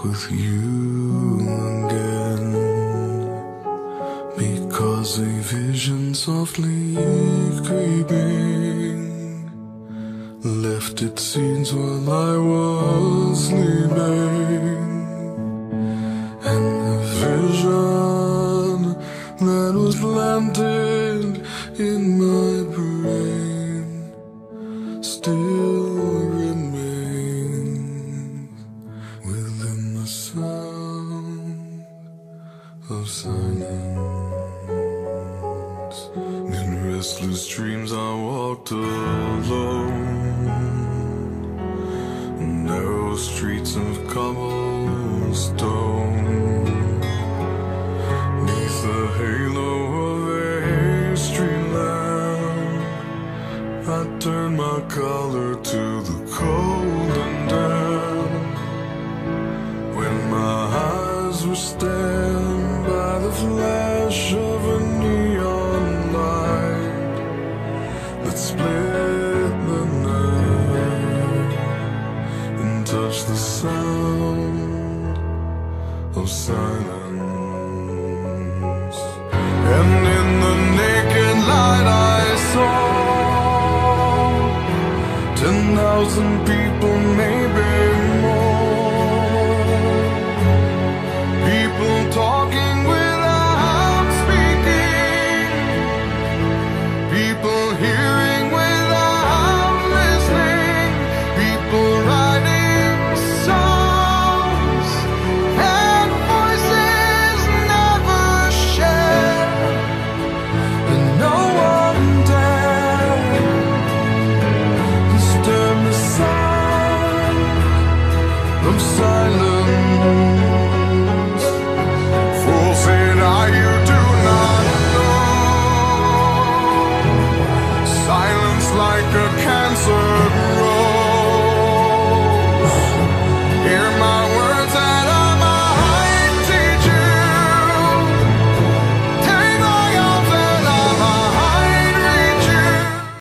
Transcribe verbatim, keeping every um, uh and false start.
with you again, because a vision softly creeping left its scenes while I was sleeping, and the vision that was planted in my brain still remains within the sound of silence. In restless dreams I walked alone, narrow streets of cobblestone, neath the halo of a street lamp. I turned my collar to the cold and damp, when my eyes were stabbed by the flash of a neon light that split the night and touched the sound of silence. And in the naked light I saw ten thousand people made